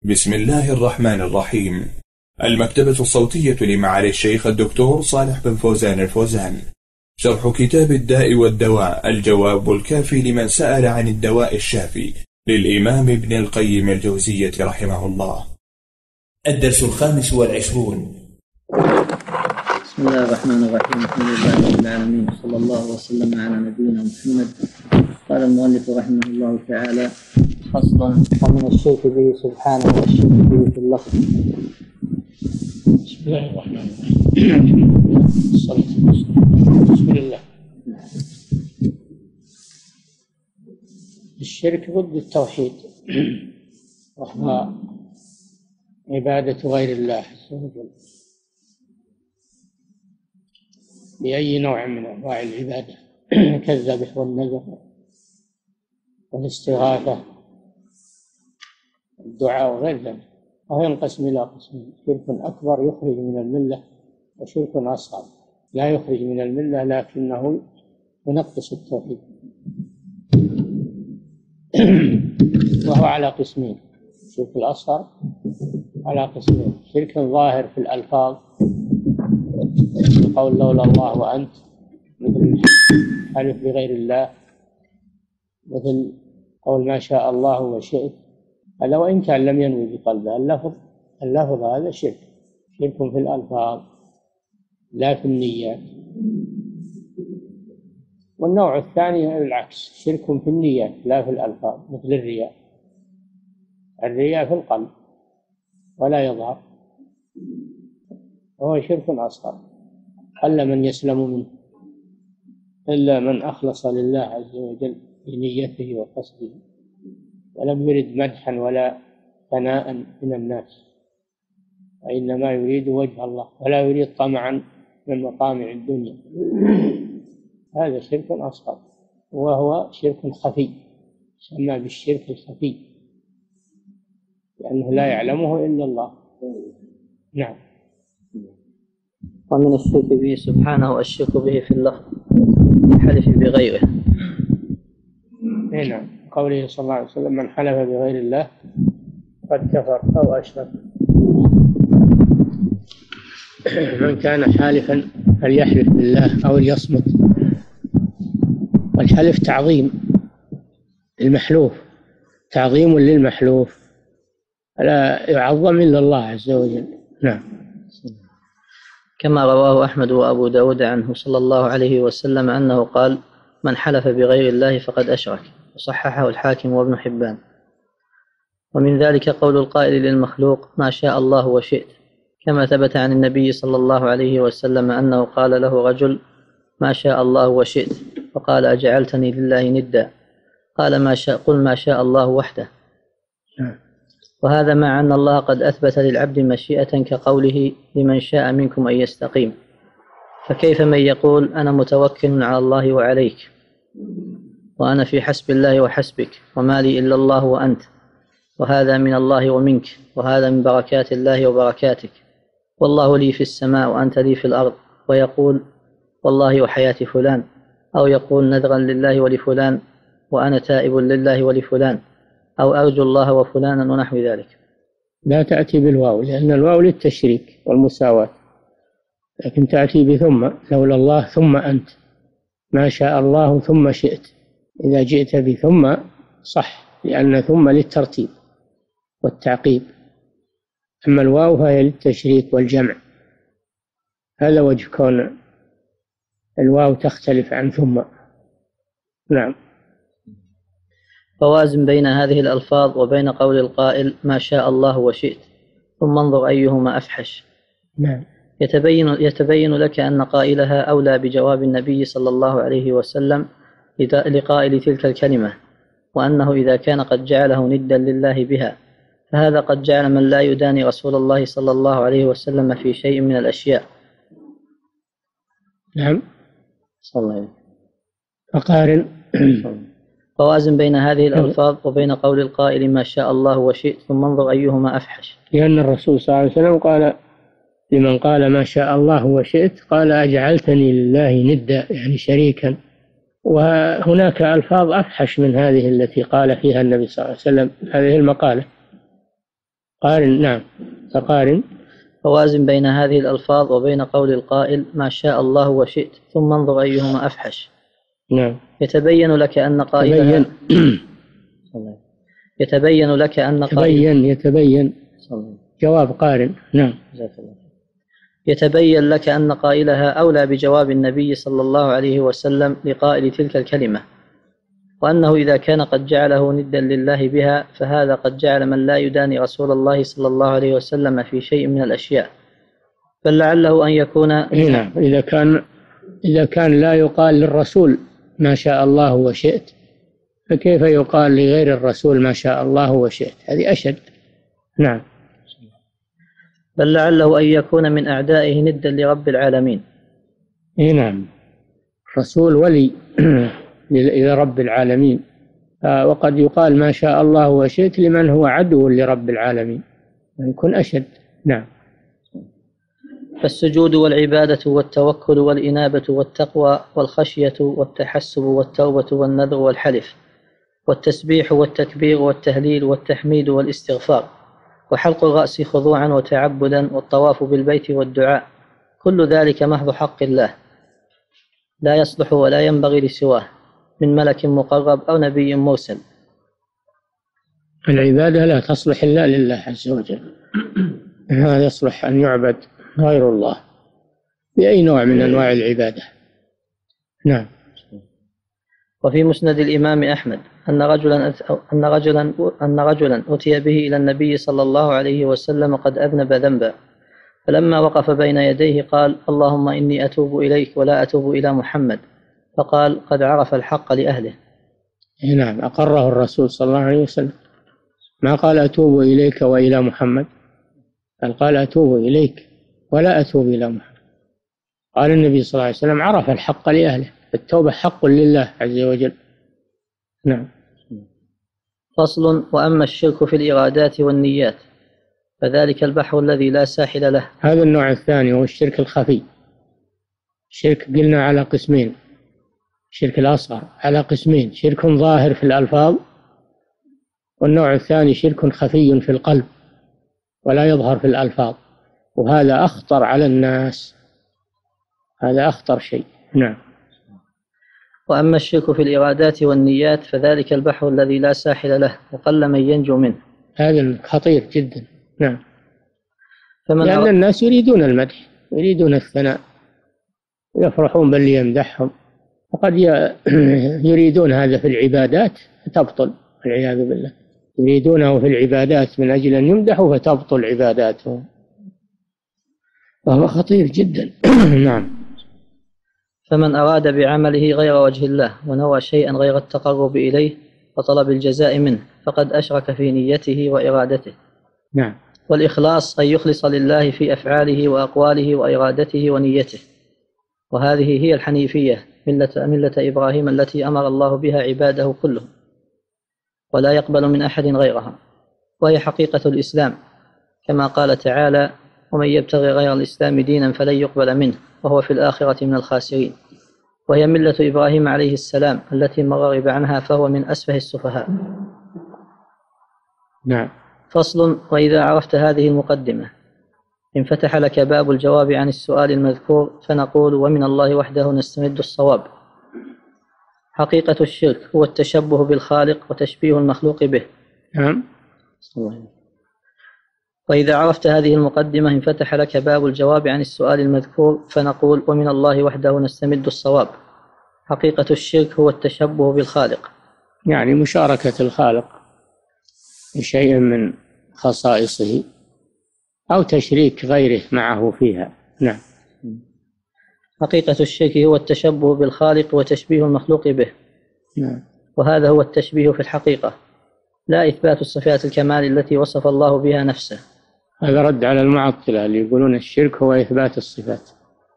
بسم الله الرحمن الرحيم. المكتبة الصوتية لمعالي الشيخ الدكتور صالح بن فوزان الفوزان. شرح كتاب الداء والدواء، الجواب الكافي لمن سأل عن الدواء الشافي، للإمام ابن القيم الجوزية رحمه الله. الدرس 25. بسم الله الرحمن الرحيم. الحمد لله رب العالمين، صلى الله وسلم على نبينا محمد. قال المؤلف رحمه الله تعالى: فصل: ومن الشرك به سبحانه والشرك به في اللفظ. بسم الله الرحمن الرحيم. الصلاة والسلام. بسم الله. الشرك ضد التوحيد، وهو عبادة غير الله عز وجل بأي نوع من أنواع العبادة كالذبح والنذر والاستغاثة والدعاء وغير ذلك. وهو ينقسم إلى قسمين: شرك أكبر يخرج من الملة، وشرك أصغر لا يخرج من الملة لكنه ينقص التوحيد. وهو على قسمين: الشرك الأصغر على قسمين: شرك ظاهر في الألفاظ، قول لولا الله وأنت، مثل الحلف بغير الله، مثل قول ما شاء الله وشئت. هذا وإن كان لم ينوي بقلبه اللفظ هذا شرك في الألفاظ لا في النيات. والنوع الثاني العكس: شرك في النيات لا في الألفاظ، مثل الرياء في القلب ولا يظهر، وهو شرك أصغر قل من يسلم منه إلا من أخلص لله عز وجل بنيته وقصده، ولم يرد مدحا ولا ثناء من الناس، وإنما يريد وجه الله ولا يريد طمعا من مطامع الدنيا. هذا شرك أصغر، وهو شرك خفي، يسمى بالشرك الخفي لأنه لا يعلمه إلا الله. نعم. ومن الشرك به سبحانه الشرك به في اللفظ، الحلف بغيره. نعم، قوله صلى الله عليه وسلم: من حلف بغير الله قد كفر أو أشرك. من كان حالفا فليحلف بالله أو ليصمت. والحلف تعظيم المحلوف، تعظيم للمحلوف، لا يعظم إلا الله عز وجل. نعم. كما رواه أحمد وأبو داود عنه صلى الله عليه وسلم أنه قال: من حلف بغير الله فقد أشرك، وصححه الحاكم وابن حبان. ومن ذلك قول القائل للمخلوق: ما شاء الله وشئت، كما ثبت عن النبي صلى الله عليه وسلم أنه قال له رجل: ما شاء الله وشئت، فقال: أجعلتني لله ندا؟ قال: قل ما شاء الله وحده. وهذا مع أن الله قد أثبت للعبد مشيئة كقوله: لمن شاء منكم أن يستقيم. فكيف من يقول: أنا متوكل على الله وعليك، وأنا في حسب الله وحسبك، وما لي إلا الله وأنت، وهذا من الله ومنك، وهذا من بركات الله وبركاتك، والله لي في السماء وأنت لي في الأرض، ويقول: والله وحياة فلان، أو يقول: نذرا لله ولفلان، وأنا تائب لله ولفلان، أو أرجو الله وفلانا، ونحو ذلك. لا تأتي بالواو، لأن الواو للتشريك والمساواة، لكن تأتي بثم: لولا الله ثم أنت، ما شاء الله ثم شئت. إذا جئت بثم صح، لأن ثم للترتيب والتعقيب، أما الواو فهي للتشريك والجمع. هذا وجه كون الواو تختلف عن ثم. نعم. فوازن بين هذه الألفاظ وبين قول القائل: ما شاء الله وشئت، ثم انظر أيهما أفحش. نعم. يتبين لك أن قائلها أولى بجواب النبي صلى الله عليه وسلم لقائل تلك الكلمة، وأنه إذا كان قد جعله ندا لله بها، فهذا قد جعل من لا يداني رسول الله صلى الله عليه وسلم في شيء من الأشياء. نعم. صلى الله عليه. فقارن. فوازن بين هذه الألفاظ وبين قول القائل: ما شاء الله وشئت، ثم انظر أيهما أفحش. لأن الرسول صلى الله عليه وسلم قال لمن قال ما شاء الله وشئت: قال: أجعلتني لله ندا، يعني شريكا. وهناك ألفاظ أفحش من هذه التي قال فيها النبي صلى الله عليه وسلم هذه المقالة. قارن، نعم، فقارن. فوازن بين هذه الألفاظ وبين قول القائل ما شاء الله وشئت ثم انظر أيهما أفحش. نعم. يتبين لك أن قائلها يتبين لك أن يتبين جواب قارن. نعم. يتبين لك أن قائلها أولى بجواب النبي صلى الله عليه وسلم لقائل تلك الكلمة، وأنه إذا كان قد جعله ندا لله بها فهذا قد جعل من لا يداني رسول الله صلى الله عليه وسلم في شيء من الأشياء، بل لعله أن يكون نعم. إذا كان لا يقال للرسول ما شاء الله وشئت، فكيف يقال لغير الرسول ما شاء الله وشئت؟ هذه أشد. نعم. بل لعله أن يكون من أعدائه ندا لرب العالمين. نعم. الرسول ولي لرب العالمين، وقد يقال ما شاء الله وشئت لمن هو عدو لرب العالمين، يكون أشد. نعم. فالسجود والعبادة والتوكل والإنابة والتقوى والخشية والتحسب والتوبة والنذر والحلف والتسبيح والتكبير والتهليل والتحميد والاستغفار وحلق الرأس خضوعا وتعبدا والطواف بالبيت والدعاء، كل ذلك محض حق الله لا يصلح ولا ينبغي لسواه من ملك مقرب أو نبي مرسل. العبادة لا تصلح إلا لله عز وجل، هذا يصلح أن يعبد غير الله بأي نوع من أنواع العبادة. نعم. وفي مسند الإمام أحمد أن رجلا أتي به إلى النبي صلى الله عليه وسلم قد أذنب ذنبا، فلما وقف بين يديه قال اللهم إني أتوب إليك ولا أتوب إلى محمد، فقال قد عرف الحق لأهله. نعم، أقره الرسول صلى الله عليه وسلم، ما قال أتوب إليك وإلى محمد، قال أتوب إليك ولا أتوب إلى محمد. قال النبي صلى الله عليه وسلم عرف الحق لأهله، التوبة حق لله عز وجل. نعم. فصل. وأما الشرك في الإرادات والنيات فذلك البحر الذي لا ساحل له. هذا النوع الثاني هو الشرك الخفي. الشرك قلنا على قسمين، الشرك الأصغر على قسمين، شرك ظاهر في الألفاظ، والنوع الثاني شرك خفي في القلب ولا يظهر في الألفاظ، وهذا أخطر على الناس، هذا أخطر شيء. نعم. وأما الشرك في الإرادات والنيات فذلك البحر الذي لا ساحل له وقل من ينجو منه. هذا خطير جدا. نعم. لأن الناس يريدون المدح، يريدون الثناء، يفرحون باللي يمدحهم، وقد يريدون هذا في العبادات فتبطل والعياذ بالله، يريدونه في العبادات من أجل أن يمدحوا فتبطل عباداتهم، وهو خطير جدا. نعم. فمن أراد بعمله غير وجه الله ونوى شيئا غير التقرب إليه وطلب الجزاء منه فقد أشرك في نيته وإرادته. نعم. والإخلاص أن يخلص لله في أفعاله وأقواله وإرادته ونيته، وهذه هي الحنيفية ملة إبراهيم التي أمر الله بها عباده كلهم ولا يقبل من أحد غيرها، وهي حقيقة الإسلام كما قال تعالى ومن يبتغي غير الإسلام دينا فلن يقبل منه وهو في الآخرة من الخاسرين، وهي ملة إبراهيم عليه السلام التي من رغب عنها فهو من أسفه السفهاء. نعم. فصل. وإذا عرفت هذه المقدمة انفتح لك باب الجواب عن السؤال المذكور، فنقول ومن الله وحده نستمد الصواب. حقيقة الشرك هو التشبه بالخالق وتشبيه المخلوق به. نعم. وإذا عرفت هذه المقدمة انفتح لك باب الجواب عن السؤال المذكور، فنقول ومن الله وحده نستمد الصواب. حقيقة الشرك هو التشبه بالخالق، يعني مشاركة الخالق بشيء من خصائصه أو تشريك غيره معه فيها. نعم. حقيقة الشرك هو التشبه بالخالق وتشبيه المخلوق به. نعم. وهذا هو التشبيه في الحقيقة، لا إثبات الصفات الكمال التي وصف الله بها نفسه. هذا رد على المعطلة اللي يقولون الشرك هو إثبات الصفات،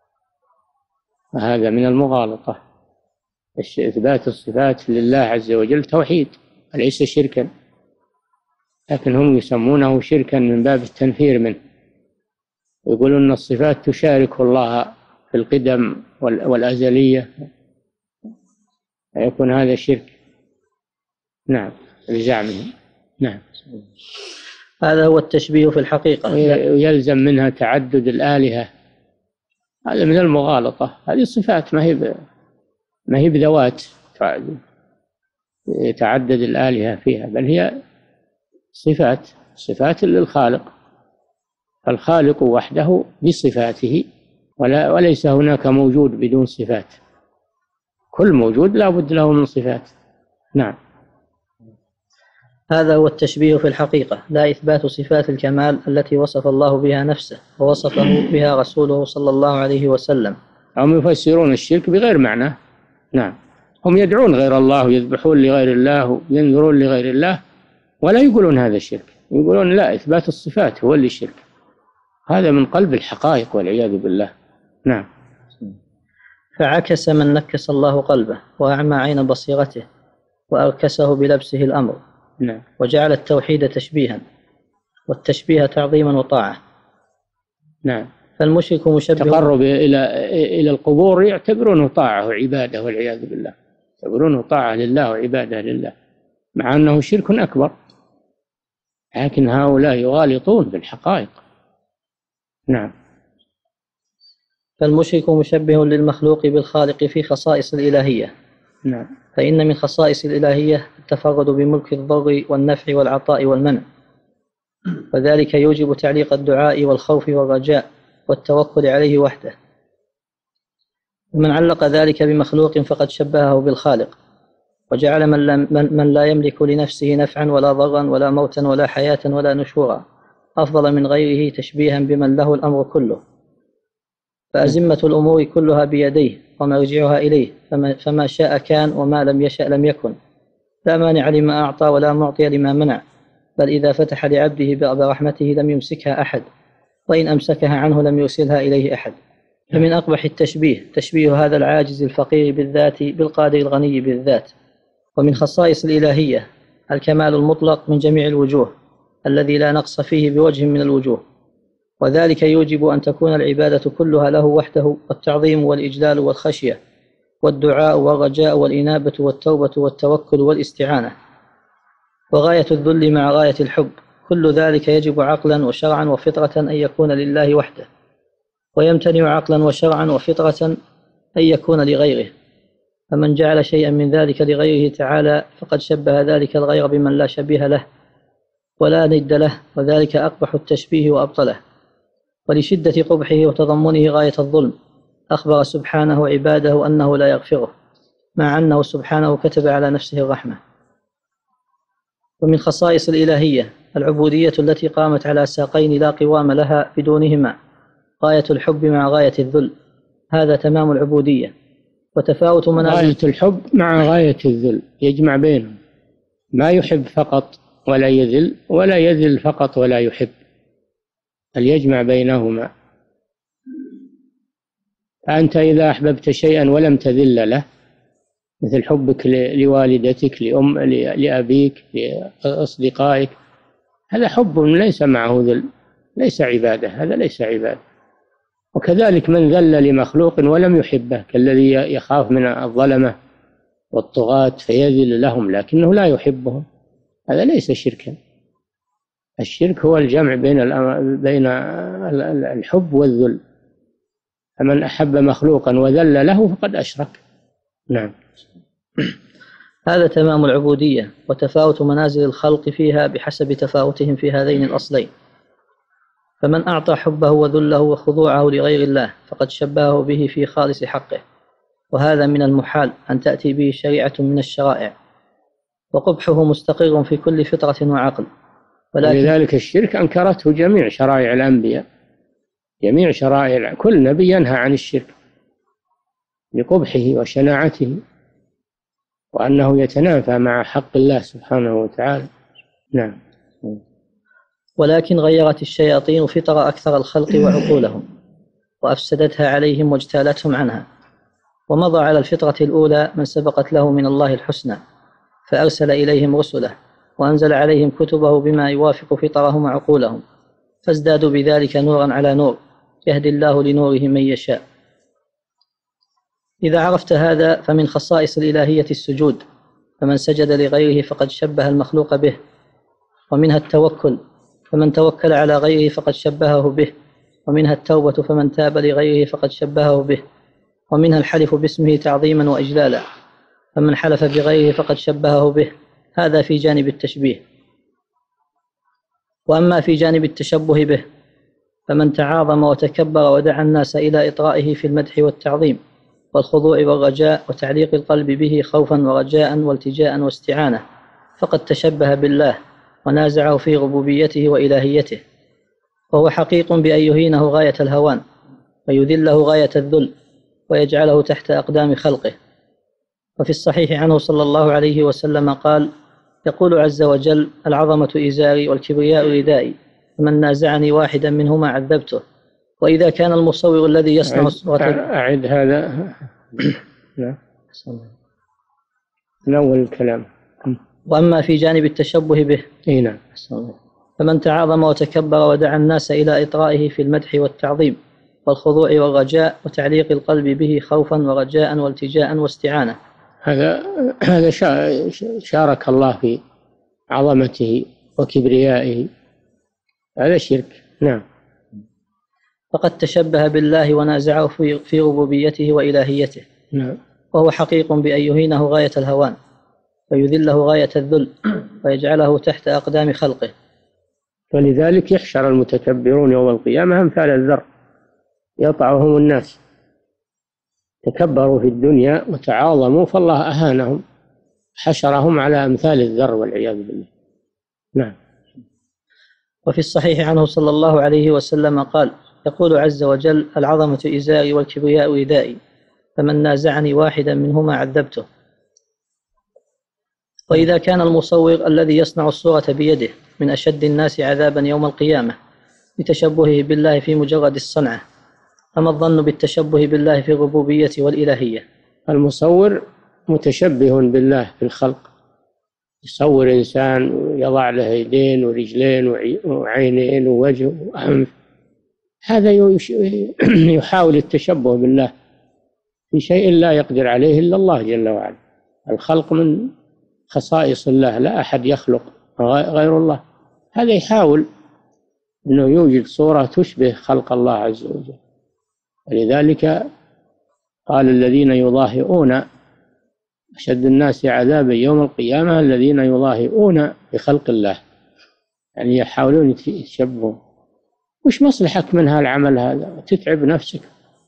وهذا من المغالطة. إثبات الصفات لله عز وجل توحيد وليس شركا، لكن هم يسمونه شركا من باب التنفير منه، يقولون أن الصفات تشارك الله في القدم والأزلية، يكون هذا شرك. نعم، بزعمهم. نعم. هذا هو التشبيه في الحقيقة. ويلزم منها تعدد الآلهة، هذا من المغالطة. هذه صفات ما هي بذوات يتعدد الآلهة فيها، بل هي صفات للخالق، فالخالق وحده بصفاته، وليس هناك موجود بدون صفات، كل موجود لا بد له من صفات. نعم. هذا هو التشبيه في الحقيقة، لا إثبات صفات الكمال التي وصف الله بها نفسه ووصفه بها رسوله صلى الله عليه وسلم. هم يفسرون الشرك بغير معنى. نعم، هم يدعون غير الله ويذبحون لغير الله وينذرون لغير الله، ولا يقولون هذا الشرك، يقولون لا، إثبات الصفات هو اللي شرك. هذا من قلب الحقائق والعياذ بالله. نعم. فعكس من نكس الله قلبه وأعمى عين بصيرته وأركسه بلبسه الأمر. نعم. وجعل التوحيد تشبيها، والتشبيه تعظيما وطاعة. نعم. فالمشرك مشبه. تقرب إلى القبور يعتبرونه طاعة وعبادة والعياذ بالله، يعتبرونه طاعة لله وعبادة لله، مع أنه شرك أكبر، لكن هؤلاء يغالطون بالحقائق. نعم. فالمشرك مشبه للمخلوق بالخالق في خصائص الإلهية. نعم. فإن من خصائص الإلهية التفرد بملك الضر والنفع والعطاء والمنع، وذلك يوجب تعليق الدعاء والخوف والرجاء والتوكل عليه وحده. ومن علق ذلك بمخلوق فقد شبهه بالخالق، وجعل من لا يملك لنفسه نفعا ولا ضرا ولا موتا ولا حياة ولا نشورا أفضل من غيره تشبيها بمن له الأمر كله. فأزمة الأمور كلها بيديه ومرجعها إليه، فما شاء كان وما لم يشأ لم يكن، لا مانع لما أعطى ولا معطي لما منع، بل إذا فتح لعبده باب رحمته لم يمسكها أحد، وإن أمسكها عنه لم يرسلها إليه أحد. فمن أقبح التشبيه تشبيه هذا العاجز الفقير بالذات بالقادر الغني بالذات. ومن خصائص الإلهية الكمال المطلق من جميع الوجوه الذي لا نقص فيه بوجه من الوجوه، وذلك يوجب أن تكون العبادة كلها له وحده، والتعظيم والإجلال والخشية والدعاء والرجاء والإنابة والتوبة والتوكل والاستعانة، وغاية الذل مع غاية الحب، كل ذلك يجب عقلا وشرعا وفطرة أن يكون لله وحده، ويمتنع عقلا وشرعا وفطرة أن يكون لغيره. فمن جعل شيئا من ذلك لغيره تعالى فقد شبه ذلك الغير بمن لا شبيه له ولا ند له، وذلك أقبح التشبيه وأبطله. ولشدة قبحه وتضمنه غاية الظلم أخبر سبحانه عباده أنه لا يغفره، مع أنه سبحانه كتب على نفسه الرحمة. ومن خصائص الإلهية العبودية التي قامت على ساقين لا قوام لها بدونهما، غاية الحب مع غاية الذل، هذا تمام العبودية. وتفاوت منازل غاية الحب مع غاية الذل، يجمع بينهم، ما يحب فقط ولا يذل، ولا يذل فقط ولا يحب، بل يجمع بينهما. أنت إذا أحببت شيئا ولم تذل له، مثل حبك لوالدتك، لأبيك، لأصدقائك، هذا حب ليس معه ذل، ليس عبادة، هذا ليس عبادة. وكذلك من ذل لمخلوق ولم يحبه، كالذي يخاف من الظلمة والطغاة فيذل لهم لكنه لا يحبهم، هذا ليس شركا. الشرك هو الجمع بين الحب والذل، فمن أحب مخلوقا وذل له فقد أشرك. نعم. هذا تمام العبودية، وتفاوت منازل الخلق فيها بحسب تفاوتهم في هذين الأصلين. فمن أعطى حبه وذله وخضوعه لغير الله فقد شبهه به في خالص حقه، وهذا من المحال أن تأتي به شريعة من الشرائع، وقبحه مستقر في كل فطرة وعقل. ولذلك الشرك أنكرته جميع شرائع الأنبياء، جميع شرائع، كل نبي ينهى عن الشرك لقبحه وشناعته، وأنه يتنافى مع حق الله سبحانه وتعالى. نعم. ولكن غيرت الشياطين فطر أكثر الخلق وعقولهم، وأفسدتها عليهم واجتالتهم عنها، ومضى على الفطرة الأولى من سبقت له من الله الحسنى، فأرسل إليهم رسله وأنزل عليهم كتبه بما يوافق فطرهم وعقولهم، فازدادوا بذلك نورا على نور، يهدي الله لنوره من يشاء. إذا عرفت هذا فمن خصائص الإلهية السجود، فمن سجد لغيره فقد شبه المخلوق به. ومنها التوكل، فمن توكل على غيره فقد شبهه به، ومنها التوبة فمن تاب لغيره فقد شبهه به، ومنها الحلف باسمه تعظيما وإجلالا، فمن حلف بغيره فقد شبهه به. هذا في جانب التشبيه. وأما في جانب التشبه به فمن تعاظم وتكبر ودعا الناس إلى إطرائه في المدح والتعظيم والخضوع والرجاء وتعليق القلب به خوفا ورجاء والتجاء واستعانة فقد تشبه بالله ونازعه في ربوبيته وإلهيته، وهو حقيق بأن يهينه غاية الهوان ويذله غاية الذل ويجعله تحت أقدام خلقه. وفي الصحيح عنه صلى الله عليه وسلم قال: يقول عز وجل: العظمة إزاري والكبرياء ردائي، فمن نازعني واحدا منهما عذبته. وإذا كان المصور الذي يصنع الصورة أعد هذا. نعم، من أول الكلام. وأما في جانب التشبه به نعم، فمن تعاظم وتكبر ودعا الناس إلى إطرائه في المدح والتعظيم والخضوع والرجاء وتعليق القلب به خوفا ورجاء والتجاء واستعانة، هذا شارك الله في عظمته وكبريائه، هذا شرك. نعم، فقد تشبه بالله ونازعه في ربوبيته وإلهيته. نعم، وهو حقيق بأن يهينه غاية الهوان ويذله غاية الذل ويجعله تحت أقدام خلقه. ولذلك يحشر المتكبرون يوم القيامة أمثال الذر يطعهم الناس، تكبروا في الدنيا وتعاظموا فالله أهانهم، حشرهم على أمثال الذر والعياذ بالله. نعم. وفي الصحيح عنه صلى الله عليه وسلم قال: يقول عز وجل: العظمة إزاري والكبرياء ردائي، فمن نازعني واحدا منهما عذبته. وإذا كان المصور الذي يصنع الصورة بيده من أشد الناس عذابا يوم القيامة بتشبهه بالله في مجرد الصنعة، فما الظن بالتشبه بالله في الربوبية والإلهية؟ المصور متشبه بالله في الخلق، يصور إنسان ويضع له يدين ورجلين وعينين ووجه وأنف، هذا يحاول التشبه بالله في شيء لا يقدر عليه إلا الله جل وعلا. الخلق من خصائص الله، لا أحد يخلق غير الله. هذا يحاول أنه يوجد صورة تشبه خلق الله عز وجل. ولذلك قال: الذين يضاهئون أشد الناس عذابا يوم القيامة الذين يضاهئون بخلق الله، يعني يحاولون يتشبهوا. وش مصلحك من هالعمل هذا؟ تتعب نفسك.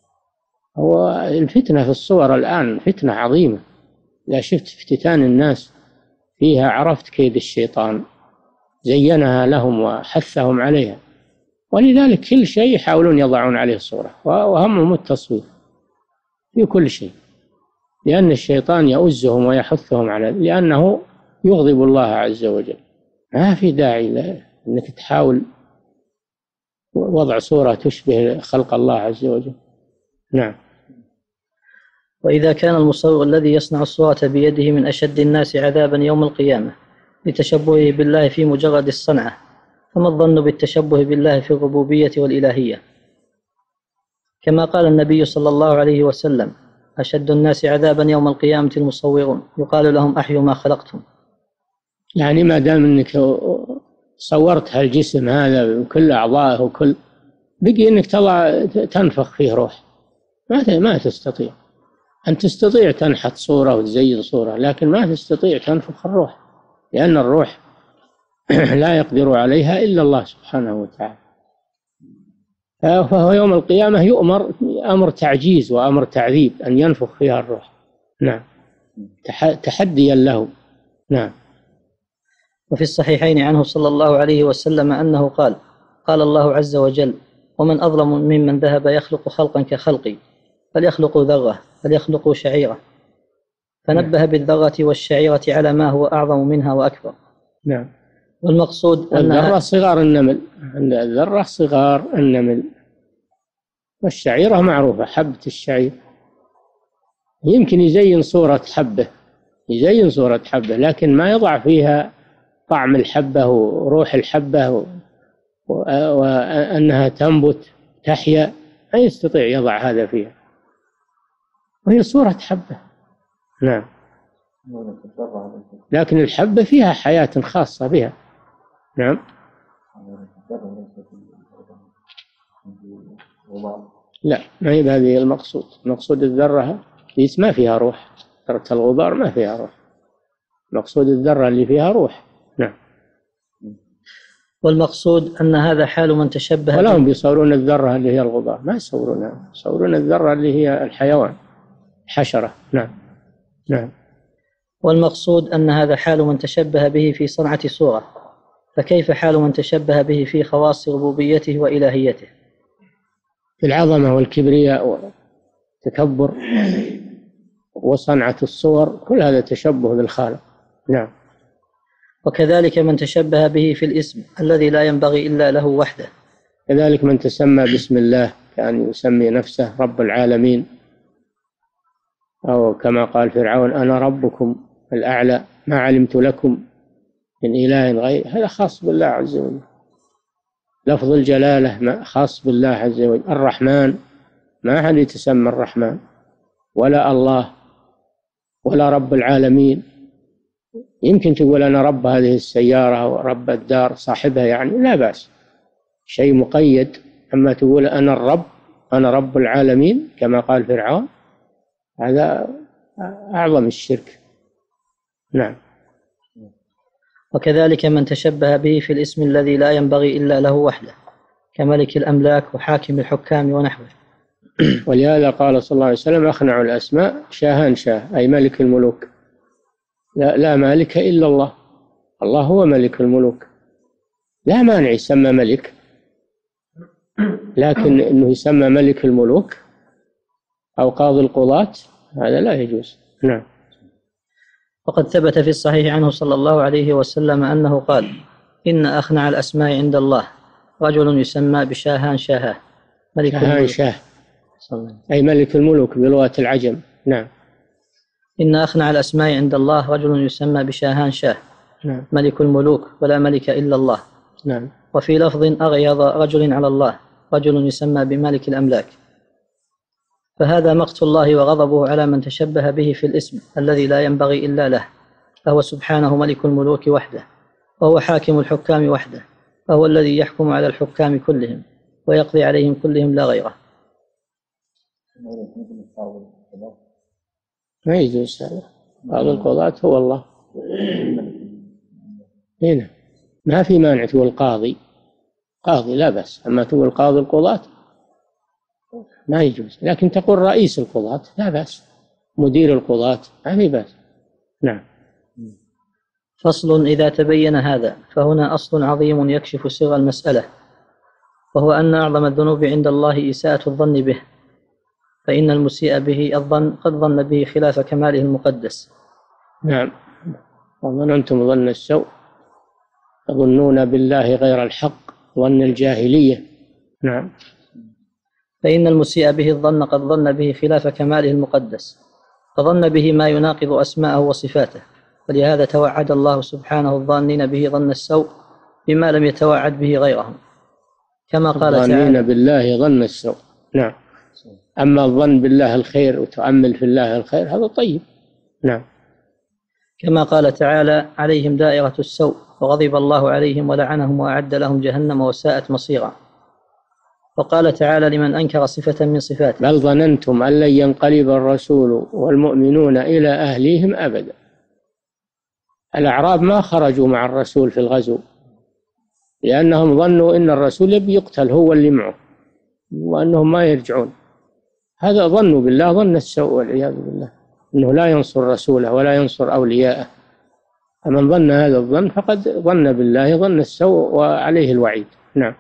هو الفتنة في الصور الآن فتنة عظيمة، إذا شفت افتتان الناس فيها عرفت كيد الشيطان، زينها لهم وحثهم عليها. ولذلك كل شيء يحاولون يضعون عليه صورة، وهمهم التصوير في كل شيء، لأن الشيطان يؤزهم ويحثهم على، لأنه يغضب الله عز وجل. ما في داعي أنك تحاول وضع صورة تشبه خلق الله عز وجل. نعم. وإذا كان المصور الذي يصنع الصورة بيده من أشد الناس عذابا يوم القيامة لتشبهه بالله في مجرد الصنعة، فما الظن بالتشبه بالله في الربوبية والإلهية؟ كما قال النبي صلى الله عليه وسلم: أشد الناس عذابا يوم القيامة المصورون، يقال لهم: أحيوا ما خلقتم. يعني ما دام أنك صورت هالجسم هذا بكل أعضائه وكل، بقي أنك تنفخ فيه روح، ما تستطيع. أن تستطيع تنحت صورة وتزين صورة، لكن ما تستطيع تنفخ الروح، لأن الروح لا يقدر عليها إلا الله سبحانه وتعالى. فهو يوم القيامة يؤمر أمر تعجيز وأمر تعذيب أن ينفخ فيها الروح. نعم، تحديا له. نعم. وفي الصحيحين عنه صلى الله عليه وسلم أنه قال: قال الله عز وجل: ومن أظلم ممن ذهب يخلق خلقا كخلقي، فليخلقوا ذرة فليخلقوا شعيرة، فنبه بالذرة والشعيرة على ما هو أعظم منها وأكبر. نعم. والمقصود أن الذرة صغار النمل، الذرة صغار النمل، والشعيرة معروفة، حبة الشعير. يمكن يزين صورة حبة، لكن ما يضع فيها طعم الحبة وروح الحبة وأنها تنبت تحيا، ما يستطيع يضع هذا فيها، وهي صورة حبة. نعم. لكن الحبة فيها حياة خاصة بها. نعم. لا، ما هي هذه المقصود. مقصود الذرة ما فيها روح، ذرة الغبار ما فيها روح، مقصود الذرة اللي فيها روح. نعم. والمقصود أن هذا حال من تشبه ولا هم بيصورون الذرة اللي هي الغبار، ما يصورونها، يصورون الذرة اللي هي الحيوان، حشرة. نعم. نعم. والمقصود أن هذا حال من تشبه به في صنعة صورة، فكيف حال من تشبه به في خواص ربوبيته وإلهيته؟ في العظمة والكبرياء والتكبر وصنعة الصور، كل هذا تشبه بالخالق. نعم. وكذلك من تشبه به في الاسم الذي لا ينبغي إلا له وحده. كذلك من تسمى باسم الله كأن يسمي نفسه رب العالمين، أو كما قال فرعون أنا ربكم الأعلى ما علمت لكم من إله غير. هذا خاص بالله عز وجل، لفظ الجلالة خاص بالله عز وجل. الرحمن ما أحد يتسمى الرحمن، ولا الله، ولا رب العالمين. يمكن تقول أنا رب هذه السيارة ورب الدار صاحبها، يعني لا بأس، شيء مقيد. أما تقول أنا الرب، أنا رب العالمين كما قال فرعون، هذا أعظم الشرك. نعم. وكذلك من تشبه به في الاسم الذي لا ينبغي إلا له وحده، كملك الأملاك وحاكم الحكام ونحوه. ولهذا قال صلى الله عليه وسلم أخنع الأسماء شاهان شاه، أي ملك الملوك. لا مالك إلا الله، الله هو ملك الملوك، لا مانع يسمى ملك، لكن إنه يسمى ملك الملوك أو قاضي القضاة هذا لا يجوز. نعم. وقد ثبت في الصحيح عنه صلى الله عليه وسلم أنه قال إن أخنع الأسماء عند الله رجل يسمى بشاهان شاهاه، ملك شاهان شاه أي ملك الملوك بلغة العجم. نعم. إن أخنع الأسماء عند الله رجل يسمى بشاهان شاه، نعم. ملك الملوك ولا ملك إلا الله. نعم. وفي لفظ أغيظ رجل على الله رجل يسمى بملك الأملاك. فهذا مقت الله وغضبه على من تشبه به في الاسم الذي لا ينبغي إلا له، فهو سبحانه ملك الملوك وحده، وهو حاكم الحكام وحده، فهو الذي يحكم على الحكام كلهم ويقضي عليهم كلهم لا غيره. ما يجوز هذا، قاضي القضاة هو الله. هنا ما في مانع تقول قاضي لا بأس، أما تقول قاضي القضاة ما يجوز، لكن تقول رئيس القضاة لا بأس، مدير القضاة ما في بأس. نعم. فصل. إذا تبين هذا فهنا أصل عظيم يكشف سر المسألة، وهو أن أعظم الذنوب عند الله إساءة الظن به، فإن المسيء به الظن قد ظن به خلاف كماله المقدس. نعم. وظننتم ظن السوء تظنون بالله غير الحق ظن الجاهلية. نعم. فإن المسيء به الظن قد ظن به خلاف كماله المقدس، فظن به ما يناقض أسماءه وصفاته، ولهذا توعد الله سبحانه الظانين به ظن السوء بما لم يتوعد به غيرهم، كما قال تعالى الظانين بالله ظن السوء. نعم. أما الظن بالله الخير وتأمل في الله الخير هذا طيب. نعم. كما قال تعالى عليهم دائرة السوء وغضب الله عليهم ولعنهم وأعد لهم جهنم وساءت مصيرا. وقال تعالى لمن أنكر صفة من صفاته بل ظننتم أن لن ينقلب الرسول والمؤمنون إلى أهليهم أبدا. الأعراب ما خرجوا مع الرسول في الغزو لأنهم ظنوا إن الرسول يبي يقتل هو اللي معه وأنهم ما يرجعون. هذا ظنوا بالله ظن السوء والعياذ بالله، أنه لا ينصر رسوله ولا ينصر أولياءه. فمن ظن هذا الظن فقد ظن بالله ظن السوء وعليه الوعيد. نعم.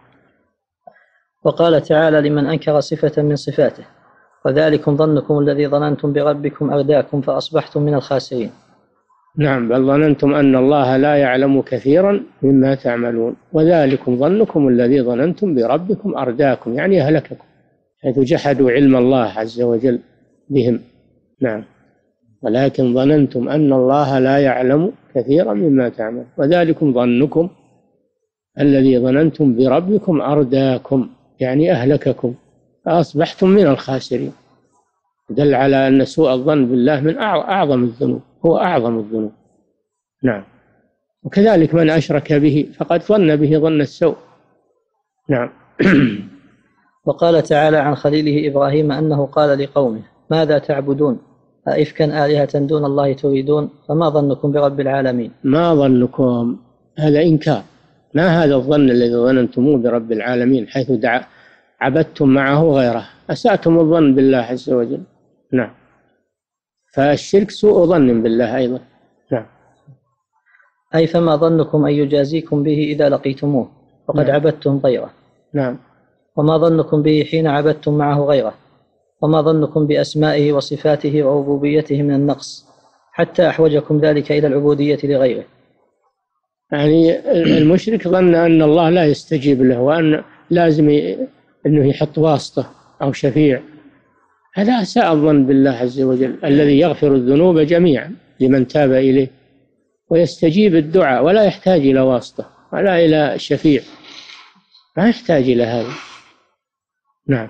وقال تعالى لمن أنكر صفة من صفاته وذلكم ظنكم الذي ظننتم بربكم أرداكم فأصبحتم من الخاسرين. نعم. بل ظننتم أن الله لا يعلم كثيرا مما تعملون وذلكم ظنكم الذي ظننتم بربكم أرداكم، يعني أهلككم، حيث جحدوا علم الله عز وجل بهم. نعم. ولكن ظننتم أن الله لا يعلم كثيرا مما تعمل وذلكم ظنكم الذي ظننتم بربكم أرداكم، يعني أهلككم فأصبحتم من الخاسرين. دل على أن سوء الظن بالله من أعظم الذنوب، هو أعظم الذنوب. نعم. وكذلك من أشرك به فقد ظن به ظن السوء، نعم. وقال تعالى عن خليله إبراهيم أنه قال لقومه ماذا تعبدون أئفكا آلهة دون الله تريدون فما ظنكم برب العالمين. ما ظنكم، هذا إنكار، ما هذا الظن الذي ظننتموه برب العالمين حيث عبدتم معه غيره، أسأتم الظن بالله عز وجل. نعم. فالشرك سوء ظن بالله أيضا. نعم. أي فما ظنكم أن يجازيكم به إذا لقيتموه وقد نعم. عبدتم غيره. نعم. وما ظنكم به حين عبدتم معه غيره. وما ظنكم بأسمائه وصفاته وربوبيته من النقص حتى أحوجكم ذلك إلى العبودية لغيره. يعني المشرك ظن أن الله لا يستجيب له وأن لازم أنه يحط واسطة أو شفيع، هذا أساء الظن بالله عز وجل الذي يغفر الذنوب جميعا لمن تاب إليه ويستجيب الدعاء ولا يحتاج إلى واسطة ولا إلى شفيع، ما يحتاج إلى هذا. نعم.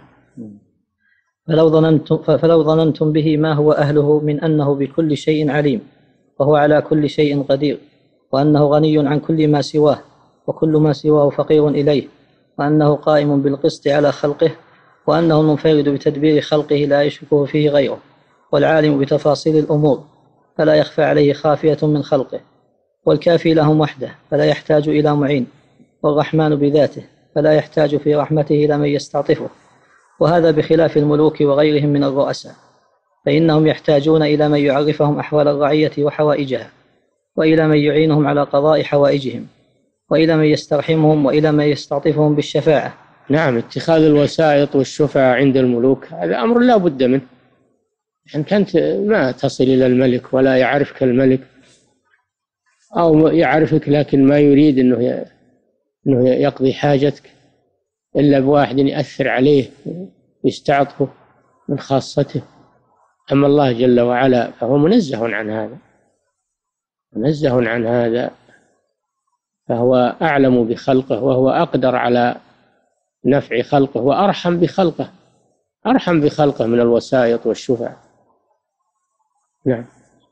فلو ظننتم به ما هو أهله من أنه بكل شيء عليم وهو على كل شيء قدير وأنه غني عن كل ما سواه وكل ما سواه فقير إليه وأنه قائم بالقسط على خلقه وأنه المنفرد بتدبير خلقه لا يشركه فيه غيره والعالم بتفاصيل الأمور فلا يخفى عليه خافية من خلقه والكافي لهم وحده فلا يحتاج إلى معين والرحمن بذاته فلا يحتاج في رحمته إلى من يستعطفه، وهذا بخلاف الملوك وغيرهم من الرؤساء فإنهم يحتاجون إلى من يعرفهم أحوال الرعية وحوائجها وإلى من يعينهم على قضاء حوائجهم وإلى من يسترحمهم وإلى من يستعطفهم بالشفاعة. نعم. اتخاذ الوسائط والشفعاء عند الملوك هذا أمر لا بد منه، إن كنت ما تصل إلى الملك ولا يعرفك الملك أو يعرفك لكن ما يريد أنه يقضي حاجتك إلا بواحد يأثر عليه ويستعطفه من خاصته. أما الله جل وعلا فهو منزه عن هذا، منزه عن هذا، فهو أعلم بخلقه وهو أقدر على نفع خلقه وأرحم بخلقه، أرحم بخلقه من الوسائط والشفع. نعم.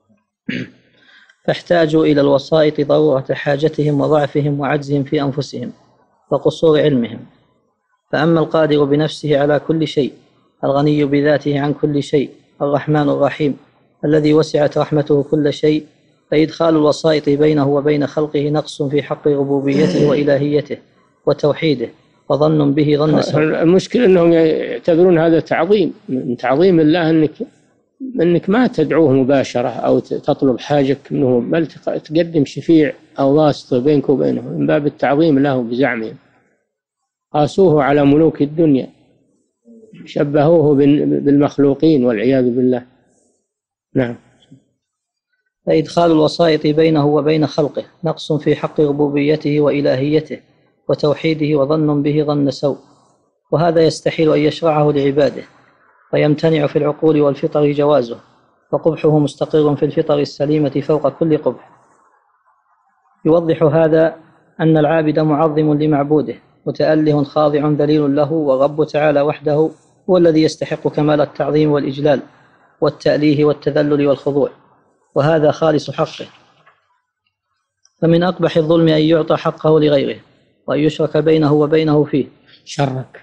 فاحتاجوا إلى الوسائط ضرورة حاجتهم وضعفهم وعجزهم في أنفسهم وقصور علمهم. فأما القادر بنفسه على كل شيء الغني بذاته عن كل شيء الرحمن الرحيم الذي وسعت رحمته كل شيء فإدخال الوسائط بينه وبين خلقه نقص في حق ربوبيته وإلهيته وتوحيده وظن به ظن سوء. المشكلة أنهم يعتبرون هذا تعظيم، من تعظيم الله أنك ما تدعوه مباشرة أو تطلب حاجك منه، بل تقدم شفيع أو واسطة بينك وبينه من باب التعظيم له بزعمهم. قاسوه على ملوك الدنيا، شبهوه بالمخلوقين والعياذ بالله. نعم. فإدخال الوسائط بينه وبين خلقه نقص في حق ربوبيته وإلهيته وتوحيده وظن به ظن سوء، وهذا يستحيل أن يشرعه لعباده ويمتنع في العقول والفطر جوازه، وقبحه مستقر في الفطر السليمة فوق كل قبح. يوضح هذا أن العابد معظم لمعبوده متأله خاضع ذليل له، والرب تعالى وحده هو الذي يستحق كمال التعظيم والإجلال والتأليه والتذلل والخضوع، وهذا خالص حقه. فمن أقبح الظلم أن يعطى حقه لغيره وأن يشرك بينه وبينه فيه شرك،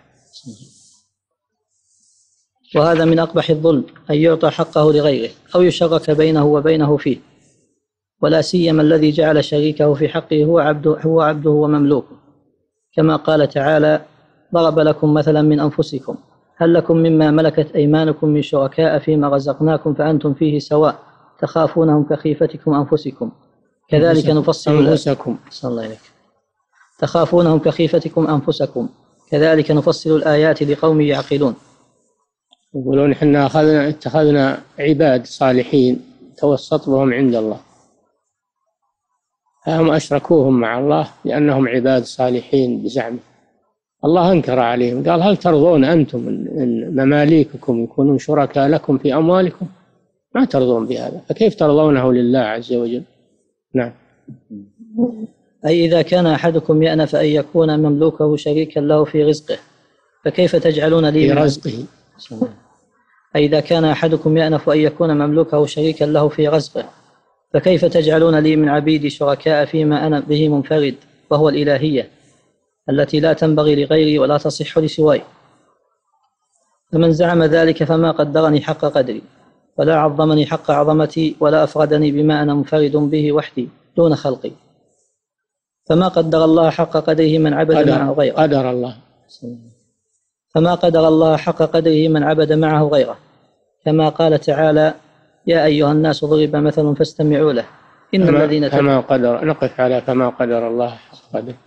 وهذا من أقبح الظلم أن يعطى حقه لغيره أو يشرك بينه وبينه فيه، ولا سيما الذي جعل شريكه في حقه هو عبده ومملوكه، كما قال تعالى: ضرب لكم مثلا من أنفسكم هل لكم مما ملكت أيمانكم من شركاء فيما رزقناكم فأنتم فيه سواء تخافونهم كخيفتكم أنفسكم كذلك نفصل أنفسكم صلى الله عليك تخافونهم كخيفتكم أنفسكم كذلك نفصل الآيات لقوم يعقلون. يقولون إحنا اتخذنا عباد صالحين توسط بهم عند الله، فهم أشركوهم مع الله لأنهم عباد صالحين بزعمه. الله أنكر عليهم قال: هل ترضون أنتم أن مماليككم يكونون شركاء لكم في أموالكم؟ ما ترضون بهذا، فكيف ترضونه لله عز وجل؟ نعم. أي إذا كان أحدكم يأنف أن يكون مملوكه شريكا له في رزقه فكيف تجعلون لي في رزقه؟ أي إذا كان أحدكم يأنف أن يكون مملوكه شريكا له في رزقه فكيف تجعلون لي من عبيدي شركاء فيما أنا به منفرد وهو الإلهية؟ التي لا تنبغي لغيري ولا تصح لسواي. فمن زعم ذلك فما قدرني حق قدري، ولا عظمني حق عظمتي، ولا أفردني بما أنا منفرد به وحدي دون خلقي. فما قدر الله حق قدره من عبد معه غيره. قدر الله. فما قدر الله حق قدره من عبد معه غيره، كما قال تعالى: يا أيها الناس ضرب مثل فاستمعوا له إن الذين فما قدر، نقف على فما قدر الله حق قدره.